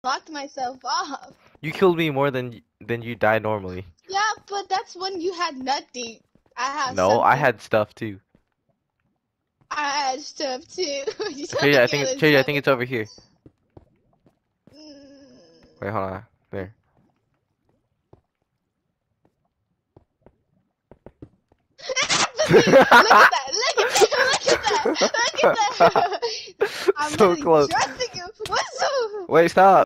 knocked myself off. You killed me more than you die normally. Yeah, but that's when you had nothing. I have No, I something. had stuff too. I had stuff too. You Trader, don't get this I think it's over here. Wait, hold on. There. Look at that! Look at that! Look at that! Look at that! I'm So really close. trusting you. What's so? Wait, stop.